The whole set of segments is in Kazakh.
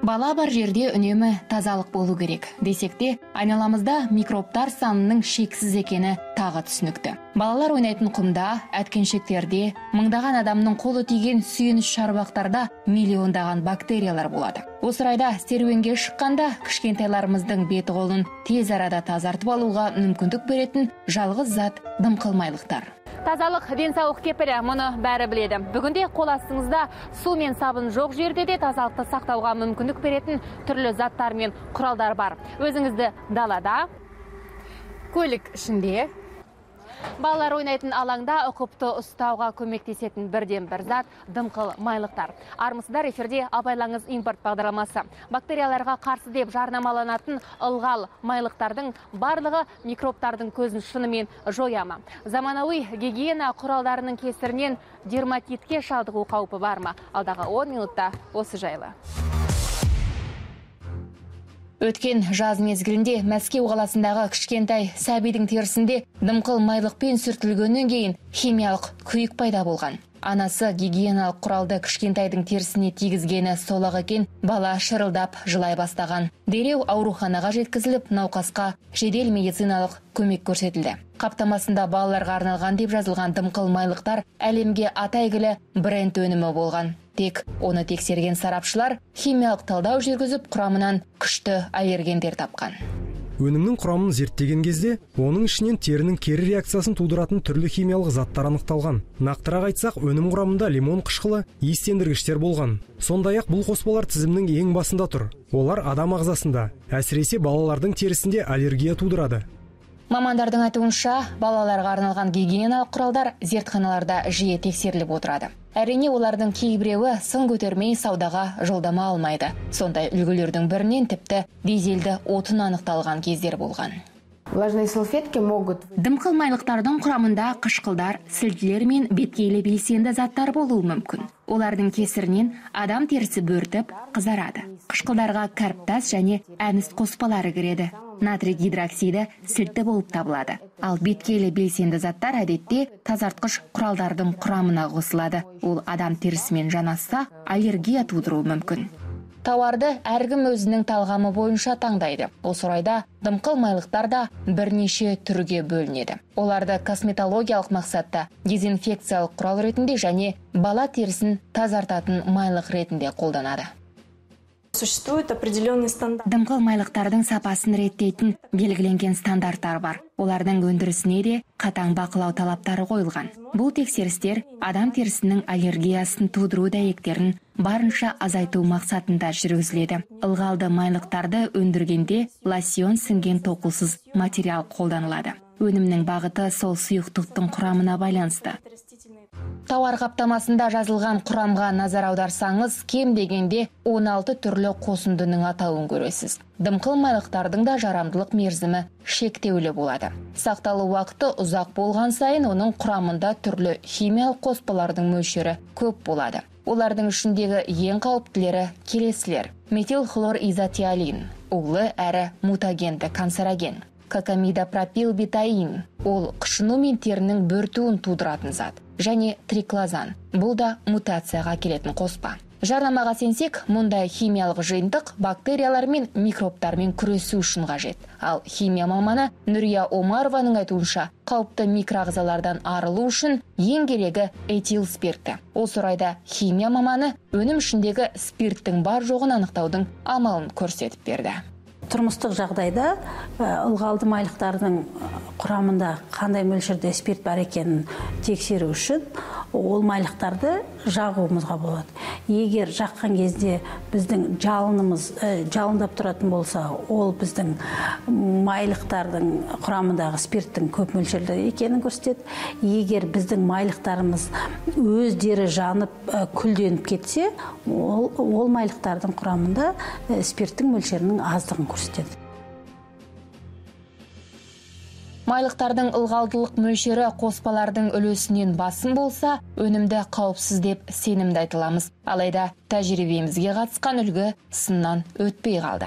Бала бар жерде үнемі тазалық болу керек. Десек те, айналамызда микробтар санының шексіз екені тағы түсінікті. Балалар ойнайтын құмда, әткеншектерде, мыңдаған адамның қолы тиген сүйеніш шарбақтарда миллиондаған бактериялар болады. Осы орайда серуенге шыққанда кішкентайларымыздың беті қолын тез арада тазартып алуға мүмкіндік беретін жалғыз зат дымқылмайлықтар. Тазалық денсаулық кепілі, мұны бәрі біледі. Бүгінде қол астыңызда су мен сабын жоқ жерде де тазалықты сақтауға мүмкіндік беретін түрлі заттар мен құралдар бар. Өзіңізді далада, көлік ішінде, балалар ойнайтын алаңда ұқыпты ұстауға көмектесетін бірден бір зат дымқыл майлықтар. Армысыздар, эфирде абайлаңыз импорт бағдарламасы. Бактерияларға қарсы деп жарнамаланатын ылғал майлықтардың барлығы микробтардың көзін шынымен жояма. Заманауи гигиена құралдарының кесірінен дерматитке шалдығу қаупі бар ма? Алдағы 10 минутта осы жайлы. Өткен жаз мезгілінде Мәскеу қаласындағы кішкентай сәбидің терісінде дымқыл майлықпен сүртілгеннен кейін химиялық күйік пайда болған. Анасы гигиеналық құралды кішкентайдың терісіне тигізгені сол-ақ екен, бала шырылдап жылай бастаған. Дереу ауруханаға жеткізіліп, науқасқа жедел медициналық көмек көрсетілді. Қаптамасында балаларға арналған деп жазылған дымқыл майлықтар әлемге атайгілі бренд өнімі болған. Тек оны тексерген сарапшылар химиялық талдау жүргізіп, құрамынан күшті аллергендер тапқан. Өнімнің құрамын зерттеген кезде, оның ішінен терінің кері реакциясын тудыратын түрлі химиялық заттар анықталған. Нақтырақ айтсақ, өнім құрамында лимон қышқылы, иістендіргіштер болған. Сондай-ақ бұл қоспалар тізімнің ең басында тұр. Олар адам ағзасында, әсіресе балалардың терісінде аллергия тудырады. Мамандардың айтуынша, балаларға арналған гигиеналық құралдар зертханаларда жиі тексеріліп отырады. Әрине, олардың кейбіреуі сын көтермей саудаға жолдама алмайды. Сондай үлгілердің бірінен тіпті дизельді отын анықталған кездер болған. Дымқыл майлықтардың құрамында қышқылдар, сілтілер мен беткейлі белсенді заттар болуы мүмкін. Олардың кесірінен адам терісі бөртіп, қызарады. Қышқылдарға кәріптас және әміс қоспалары кіреді. Натрий гидроксиді сілті болып табылады. Ал беткейлі белсенді заттар әдетте тазартқыш құралдардың құрамына қосылады. Ол адам терісімен жанасса, аллергия тудыруы мүмкін. Тауарды әркім өзінің талғамы бойынша таңдайды. Осы орайда дымқыл майлықтар да бірнеше түрге бөлінеді. Оларды косметологиялық мақсатта дезинфекциялық құрал ретінде және бала терісін тазартатын майлық ретінде қолданады. Дымқыл майлықтардың сапасын реттейтін белгіленген стандарттар бар. Олардың өндірісіне де қатаң бақылау талаптары қойылған. Бұл тексерістер адам терісінің аллергиясын тудыру дәйектерін барынша азайту мақсатында жүргізіледі. Ылғалды майлықтарды өндіргенде лосьон сіңген тоқылсыз материал қолданылады. Өнімнің бағыты сол сұйықтықтың құрамына байланысты. Тауар қаптамасында жазылған құрамға назар аударсаңыз, кем дегенде 16 түрлі қосындының атауын көресіз. Дымқыл майлықтардың да жарамдылық мерзімі шектеулі болады. Сақталу уақыты ұзақ болған сайын оның құрамында түрлі химиялық қоспалардың мөлшері көп болады. Олардың ішіндегі ең қауіптілері келесілер: метилхлоризотиолин, улы әрі мутагенді канцероген. Кокамидопропилбетаин, ол қышыну мен терінің бөртуін тудыратын зат. Және триклозан, бұл да мутацияға келетін қоспа. Жарнамаға сенсек, мұндай химиялық жиынтық бактериялар мен микробтармен күресу үшін қажет. Ал химия маманы Нүрия Омарованың айтуынша, қауіпті микроағзалардан арылу үшін ең керегі этил спирті. Осы орайда химия маманы өнім ішіндегі спирттің бар жоғын анықтаудың амалын көрсетіп берді. Тұрмыстық жағдайда ылғалды майлықтардың құрамында қандай мөлшерде спирт бар екенін тексеру үшін ол майлықтарды жағуымызға болады. Егер жаққан кезде біздің жалындап тұратын болса, ол біздің майлықтардың құрамындағы спирттің көп мөлшерде екенін көрсетеді. Егер біздің майлықтарымыз өздері жанып күлденіп кетсе, ол майлықтардың құрамында спирттің мөлшерінің аздығын көрсетеді. Майлықтардың ылғалдылық мөлшері қоспалардың үлесінен басым болса, өнімді қауіпсіз деп сенімді айтыламыз. Алайда тәжірибемізге қатысқан үлгі сыннан өтпей қалды.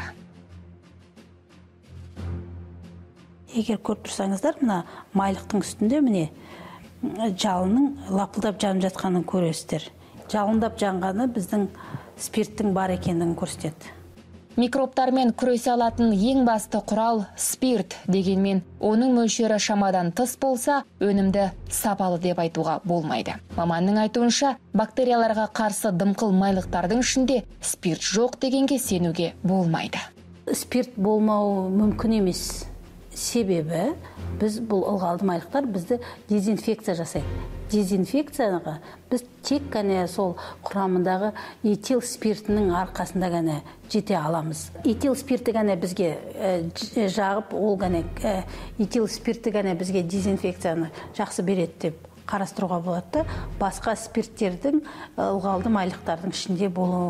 Егер көріп тұрсаңыздар, мына майлықтың үстінде міне жалынның лапылдап жанып жатқанын көресіздер. Жалындап жанғаны біздің спирттің бар екендігін көрсетеді. Микробтармен күресе алатын ең басты құрал спирт, дегенмен оның мөлшері шамадан тыс болса, өнімді сапалы деп айтуға болмайды. Маманның айтуынша, бактерияларға қарсы дымқыл майлықтардың ішінде спирт жоқ дегенге сенуге болмайды. Спирт болмауы мүмкін емес. Себебі біз бұл ылғалды майлықтар бізді дезинфекция жасайды. Дезинфекцияға біз тек қана сол құрамындағы этил спиртінің арқасында ғана жете аламыз. Этил спирті ғана бізге жағып, ол ғана этил спирті ғана бізге дезинфекцияны жақсы береді деп қарастыруға болады. Басқа спирттердің ылғалды майлықтардың ішінде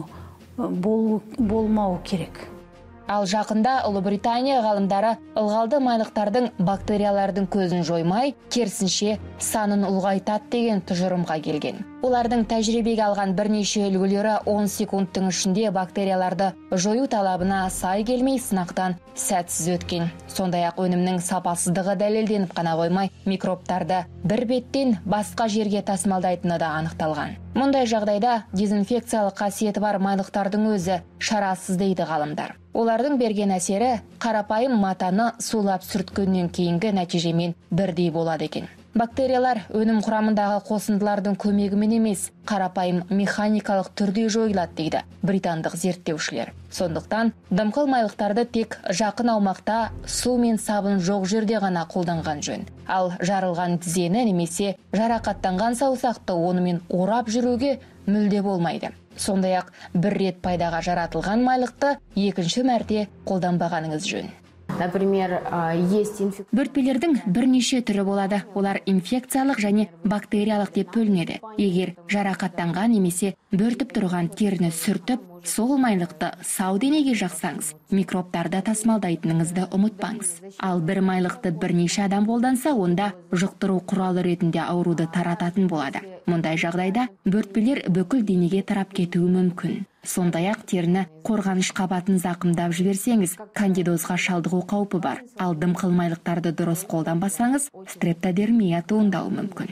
болмау керек. Ал жақында Ұлыбритания ғалымдары ылғалды майлықтардың бактериялардың көзін жоймай, керісінше санын ұлғайтады деген тұжырымға келген. Олардың тәжірибеге алған бірнеше үлгілері 10 секундтың ішінде бактерияларды жою талабына сай келмей сынақтан сәтсіз өткен. Сондай-ақ өнімнің сапасыздығы дәлелденіп қана қоймай, микробтарды бір беттен басқа жерге тасымалдайтыны да анықталған. Мұндай жағдайда дезинфекциялық қасиеті бар майлықтардың өзі шарасыз дейді ғалымдар. Олардың берген әсері қарапайым матаны сулап сүрткеннен кейінгі нәтижемен бірдей болады екен. Бактериялар өнім құрамындағы қосындылардың көмегімен емес, қарапайым механикалық түрде жойылады дейді британдық зерттеушілер. Сондықтан дымқыл майлықтарды тек жақын аумақта су мен сабын жоқ жерде ғана қолданған жөн. Ал жарылған тізені немесе жарақаттанған саусақты онымен орап жүруге мүлде болмайды. Сондай-ақ бір рет пайдаға жаратылған майлықты екінші мәрте қолданбағаныңыз жөн. Например, есть Бөртпелердің бірнеше түрі болады. Олар инфекциялық және бактериялық деп бөлінеді. Егер жарақаттанған немесе бөртіп тұрған теріні сүртіп, сол майлықты сау денеге жақсаңыз, микробтарды тасымалдайтыныңызды ұмытпаңыз. Ал бір майлықты бірнеше адам қолданса, онда жұқтыру құралы ретінде ауруды тарататын болады. Мұндай жағдайда бөртпелер бүкіл денеге тарап кетуі мүмкін. Сондай-ақ теріні қорғаныш қабатын зақымдап жіберсеңіз, кандидозға шалдығу қаупі бар. Ал дымқыл майлықтарды дұрыс қолданбасаңыз, стрептодермия туындауы мүмкін.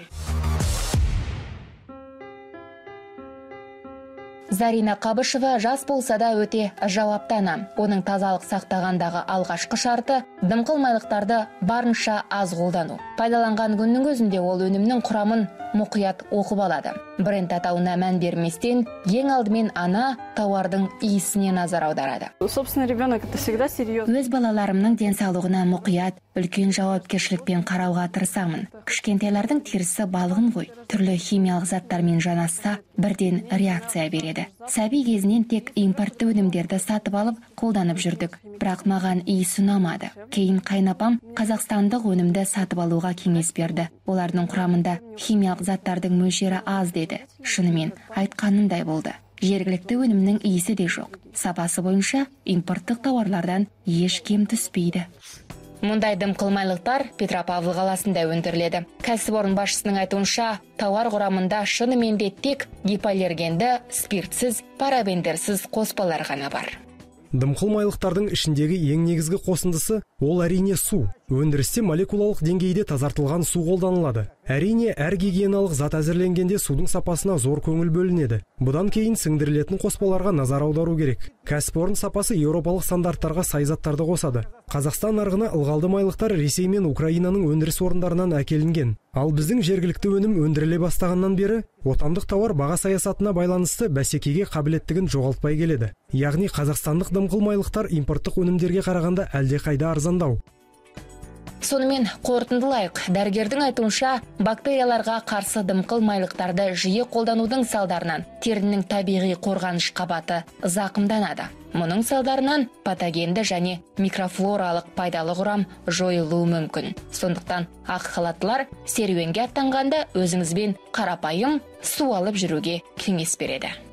Зарина Қабышева жас болса да өте жауапты ана. Оның тазалық сақтағандағы алғашқы шарты дымқыл майлықтарды барынша аз қолдану. Пайдаланған күннің өзінде ол өнімнің құрамын мұқият оқып алады. Бренд атауына мән берместен, ең алдымен ана тауардың иісіне назар аударады. Собственно, ребенок это всегда серьезно. Өз балаларымның денсаулығына мұқият, үлкен жауапкершілікпен қарауға тырысамын. Кішкентайлардың терісі балғын ғой. Түрлі химиялық заттармен жанасса, бірден реакция береді. Сәби кезінен тек импортты өнімдерді сатып алып, қолданып жүрдік. Бірақ маған иісі ұнамады. Кейін қайнапам қазақстандық өнімді сатып алуға кеңес берді. Олардың құрамында химиялық заттардың мөлшері аз деді. Шынымен айтқанындай болды. Жергілікті өнімнің иісі де жоқ. Сапасы бойынша импорттық тауарлардан еш кем түспейді. Мұндай дымқыл майлықтар Петропавл қаласында өндіріледі. Кәсіпорын басшысының айтуынша, тауар құрамында шынымен де тек гипоаллергенді, спиртсіз, парабендерсіз қоспалар ғана бар. Дымқыл майлықтардың ішіндегі ең негізгі қосындысы ол әрине су. Өндірісте молекулалық деңгейде тазартылған су қолданылады. Әрине, әр гигиеналық зат әзірленгенде судың сапасына зор көңіл бөлінеді. Бұдан кейін сіңдірілетін қоспаларға назар аудару керек. Кәсіпорын сапасы еуропалық стандарттарға сай заттарды қосады. Қазақстан нарығына ылғалды майлықтар Ресей мен Украинаның өндіріс орындарынан әкелінген. Ал біздің жергілікті өнім өндіріле бастағаннан бері отандық тауар баға саясатына байланысты бәсекеге қабілеттігін жоғалтпай келеді. Яғни қазақстандық дымқыл майлықтар импорттық өнімдерге қарағанда әлдеқайда арзандау. Сонымен қорытындылайық. Дәрігердің айтуынша, бактерияларға қарсы дымқыл майлықтарды жиі қолданудың салдарынан терінің табиғи қорғаныш қабаты зақымданады. Мұның салдарынан патогенді және микрофлоралық пайдалы құрам жойылуы мүмкін. Сондықтан ақ халаттылар серуенге аттанғанда өзіңізбен қарапайым су алып жүруге кеңес береді.